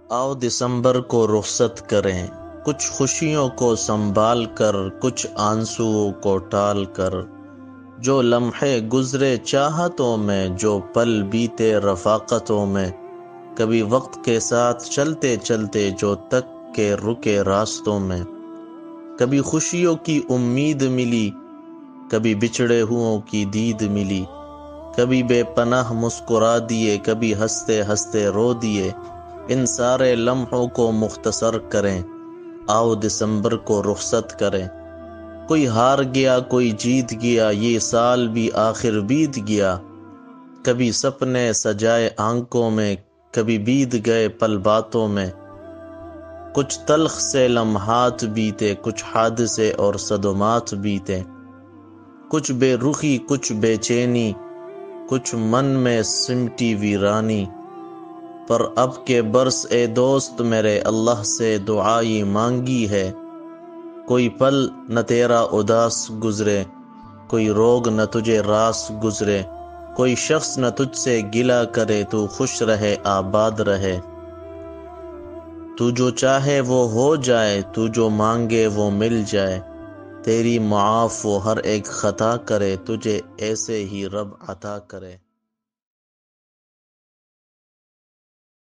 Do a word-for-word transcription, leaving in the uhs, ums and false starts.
آؤ دسمبر کو رخصت کریں، کچھ خوشیوں کو سنبھال کر، کچھ آنسوؤں کو ٹال کر، جو لمحے گزرے چاہتوں میں، جو پل بیتے رفاقتوں میں، کبھی وقت کے ساتھ چلتے چلتے جو تک کے رکے راستوں میں، کبھی خوشیوں کی امید ملی، کبھی بچھڑے ہوں کی دید ملی، کبھی بے پناہ مسکرا دیے، کبھی ہنستے ہنستے رو دیے، ان سارے لمحوں کو مختصر کریں، آؤ دسمبر کو رخصت کریں۔ کوئی ہار گیا کوئی جیت گیا، یہ سال بھی آخر بیت گیا، کبھی سپنے سجائے آنکھوں میں، کبھی بیت گئے پل باتوں میں، کچھ تلخ سے لمحات بیتے، کچھ حادثے اور صدمات بیتے، کچھ بے رخی کچھ بے چینی، کچھ من میں سمٹی ویرانی، پر اب کے برس اے دوست میرے، اللہ سے دعائی مانگی ہے، کوئی پل نہ تیرا اداس گزرے، کوئی روگ نہ تجھے راس گزرے، کوئی شخص نہ تجھ سے گلہ کرے، تو خوش رہے آباد رہے، تو جو چاہے وہ ہو جائے، تو جو مانگے وہ مل جائے، تیری معاف وہ ہر ایک خطا کرے، تجھے ایسے ہی رب عطا کرے۔